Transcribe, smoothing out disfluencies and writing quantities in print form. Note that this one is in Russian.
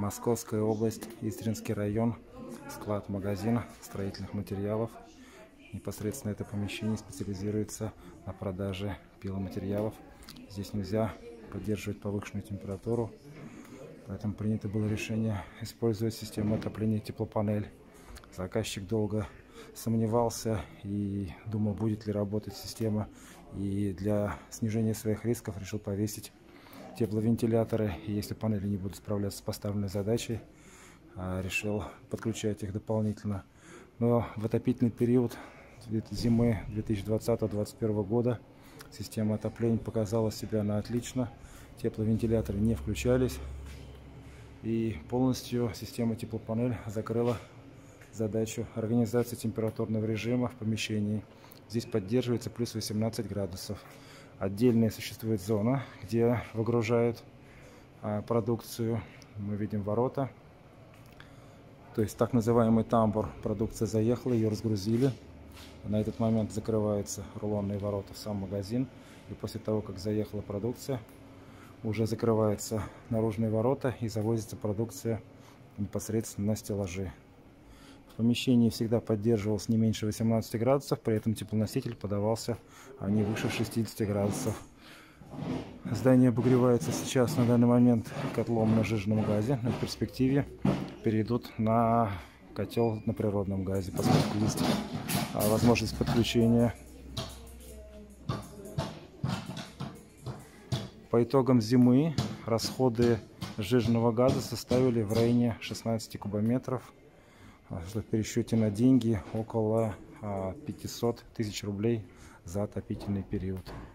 Московская область, Истринский район, склад-магазин строительных материалов. Непосредственно это помещение специализируется на продаже пиломатериалов. Здесь нельзя поддерживать повышенную температуру, поэтому принято было решение использовать систему отопления теплопанель. Заказчик долго сомневался и думал, будет ли работать система, и для снижения своих рисков решил повесить тепловентиляторы. И если панели не будут справляться с поставленной задачей, решил подключать их дополнительно. Но в отопительный период зимы 2020-2021 года система отопления показала себя на отлично. Тепловентиляторы не включались, и полностью система теплопанель закрыла задачу организации температурного режима в помещении. Здесь поддерживается плюс 18 градусов. Отдельная существует зона, где выгружают продукцию. Мы видим ворота, то есть так называемый тамбур. Продукция заехала, ее разгрузили. На этот момент закрываются рулонные ворота в сам магазин. И после того, как заехала продукция, уже закрываются наружные ворота и завозится продукция непосредственно на стеллажи. В помещении всегда поддерживался не меньше 18 градусов, при этом теплоноситель подавался не выше 60 градусов. Здание обогревается сейчас на данный момент котлом на сжиженном газе, но в перспективе перейдут на котел на природном газе, поскольку есть возможность подключения. По итогам зимы расходы сжиженного газа составили в районе 16 кубометров. В пересчете на деньги около 500 тысяч рублей за отопительный период.